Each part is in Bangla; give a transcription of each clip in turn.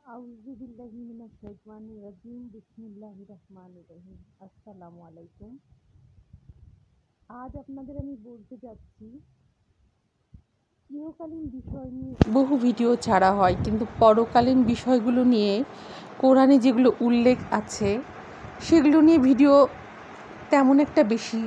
আউযুবিল্লাহি বিসমিল্লাহির রহমানির রহিম। আসসালামু আলাইকুম। আজ আপনাদের আমি বলতে যাচ্ছি ইহকালীন বিষয় নিয়ে বহু ভিডিও ছাড়া হয়, কিন্তু পরকালীন বিষয়গুলো নিয়ে কোরআনে যেগুলো উল্লেখ আছে সেগুলো নিয়ে ভিডিও তেমন একটা বেশি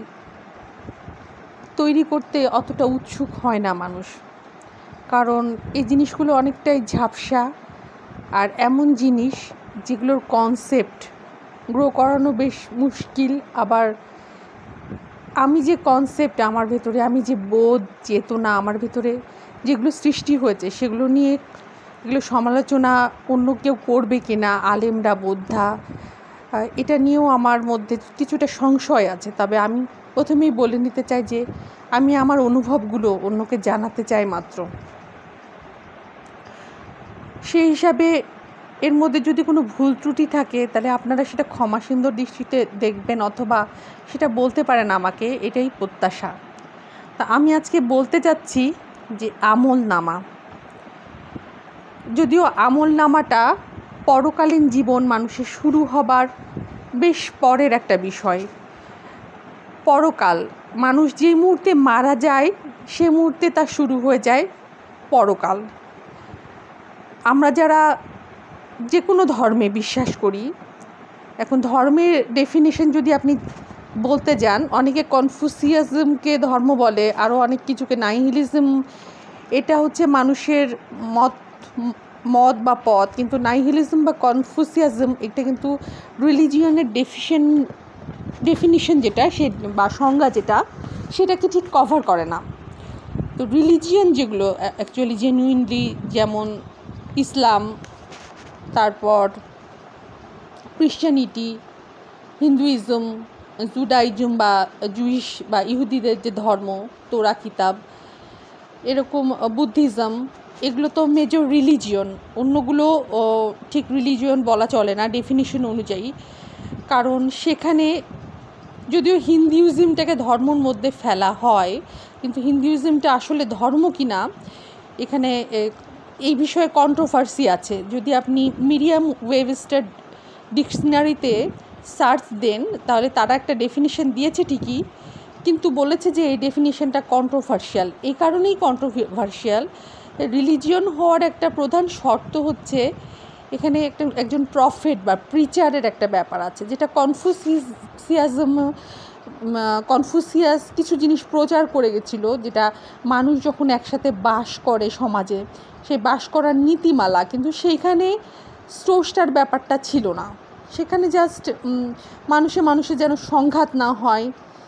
তৈরি করতে অতটা উৎসুক হয় না মানুষ, কারণ এই জিনিসগুলো অনেকটাই ঝাপসা আর এমন জিনিস যেগুলোর কনসেপ্ট গ্রো করানো বেশ মুশকিল। আবার আমি যে কনসেপ্ট আমার ভেতরে, আমি যে বোধ চেতনা আমার ভেতরে যেগুলো সৃষ্টি হয়েছে সেগুলো নিয়ে এগুলো সমালোচনা অন্য কেউ করবে কি না, আলেমরা বোদ্ধা, এটা নিয়েও আমার মধ্যে কিছুটা সংশয় আছে। তবে আমি প্রথমেই বলে নিতে চাই যে আমি আমার অনুভবগুলো অন্যকে জানাতে চাই মাত্র। সেই হিসাবে এর মধ্যে যদি কোনো ভুল ত্রুটি থাকে তাহলে আপনারা সেটা ক্ষমাসুন্দর দৃষ্টিতে দেখবেন, অথবা সেটা বলতে পারেন আমাকে, এটাই প্রত্যাশা। তা আমি আজকে বলতে চাচ্ছি যে আমলনামা। যদিও আমলনামাটা পরকালীন জীবন মানুষের শুরু হবার বেশ পরের একটা বিষয়। পরকাল, মানুষ যে মুহূর্তে মারা যায় সে মুহূর্তে তার শুরু হয়ে যায় পরকাল। আমরা যারা যে কোনো ধর্মে বিশ্বাস করি, এখন ধর্মের ডেফিনেশন যদি আপনি বলতে যান, অনেকে কনফুসিয়াজমকে ধর্ম বলে, আরও অনেক কিছুকে নাইহিলিজম। এটা হচ্ছে মানুষের মত বা পথ, কিন্তু নাইহিলিজম বা কনফুসিয়াজম এটা কিন্তু রিলিজিয়নের ডেফিনিশন যেটা সে বা সংজ্ঞা যেটা সেটাকে ঠিক কভার করে না। তো রিলিজিয়ন যেগুলো অ্যাকচুয়ালি জেনুইনলি, যেমন ইসলাম, তারপর ক্রিশ্চিয়ানিটি, হিন্দুইজম, জুডাইজম বা জুইশ বা ইহুদিদের যে ধর্ম, তোরা কিতাব, এরকম বুদ্ধিজম, এগুলো তো মেজর রিলিজিয়ন। অন্যগুলো ঠিক রিলিজিয়ন বলা চলে না ডেফিনিশন অনুযায়ী, কারণ সেখানে যদিও হিন্দুইজমটাকে ধর্মর মধ্যে ফেলা হয়, কিন্তু হিন্দুইজমটা আসলে ধর্ম কি না এখানে এই বিষয়ে কন্ট্রোভার্সি আছে। যদি আপনি মিরিয়াম ওয়েবস্টার ডিকশনারিতে সার্চ দেন তাহলে তারা একটা ডেফিনিশন দিয়েছে ঠিকই, কিন্তু বলেছে যে এই ডেফিনিশনটা কন্ট্রোভার্সিয়াল। এই কারণেই কন্ট্রোভার্সিয়াল, রিলিজিয়ন হওয়ার একটা প্রধান শর্ত হচ্ছে এখানে একজন প্রফেট বা প্রিচারের একটা ব্যাপার আছে, যেটা কনফুসিয়াস কিছু জিনিস প্রচার করে গেছিলো, যেটা মানুষ যখন একসাথে বাস করে সমাজে, সেই বাস করার নীতিমালা, কিন্তু সেইখানে স্রষ্টার ব্যাপারটা ছিল না। সেখানে জাস্ট মানুষে যেন সংঘাত না হয়।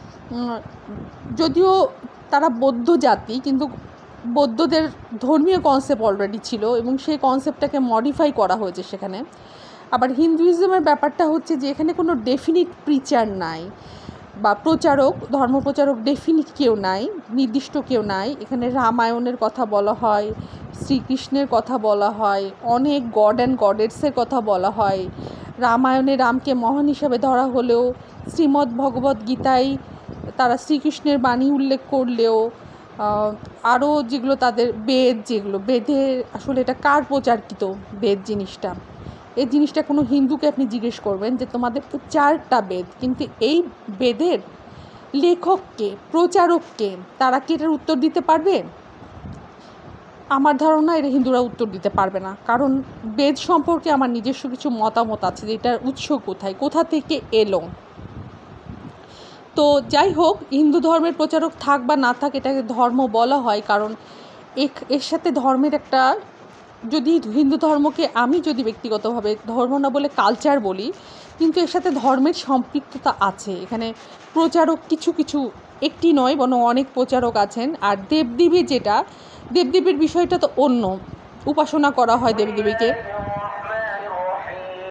যদিও তারা বৌদ্ধ জাতি, কিন্তু বৌদ্ধদের ধর্মীয় কনসেপ্ট অলরেডি ছিল এবং সেই কনসেপ্টটাকে মডিফাই করা হয়েছে সেখানে। আবার হিন্দুইজমের ব্যাপারটা হচ্ছে যে এখানে কোনো ডেফিনিট প্রিচার নাই বা প্রচারক, ধর্মপ্রচারক ডেফিনিট কেউ নাই, নির্দিষ্ট কেউ নাই। এখানে রামায়ণের কথা বলা হয়, শ্রীকৃষ্ণের কথা বলা হয়, অনেক গড অ্যান্ড গডেসের কথা বলা হয়। রামায়ণে রামকে মহান হিসাবে ধরা হলেও শ্রীমদ্ ভগবদ্ গীতায় তারা শ্রীকৃষ্ণের বাণী উল্লেখ করলেও আরও যেগুলো তাদের বেদ, যেগুলো বেদে আসলে এটা কার প্রচারকৃত বেদ জিনিসটা, এই জিনিসটা কোনো হিন্দুকে আপনি জিজ্ঞেস করবেন যে তোমাদের তো 4টা বেদ, কিন্তু এই বেদের লেখককে, প্রচারককে, তারা কি এটার উত্তর দিতে পারবে? আমার ধারণা এটা হিন্দুরা উত্তর দিতে পারবে না, কারণ বেদ সম্পর্কে আমার নিজস্ব কিছু মতামত আছে যে এটার উৎস কোথায়, কোথা থেকে এলো। তো যাই হোক, হিন্দু ধর্মের প্রচারক থাক বা না থাক, এটাকে ধর্ম বলা হয় কারণ এর সাথে ধর্মের একটা, যদি হিন্দু ধর্মকে আমি যদি ব্যক্তিগতভাবে ধর্ম না বলে কালচার বলি, কিন্তু এর সাথে ধর্মের সম্পৃক্ততা আছে। এখানে প্রচারক কিছু একটি নয় বরং অনেক প্রচারক আছেন। আর দেবদেবী, যেটা দেবদেবীর বিষয়টা তো অন্য, উপাসনা করা হয় দেবদেবীকে।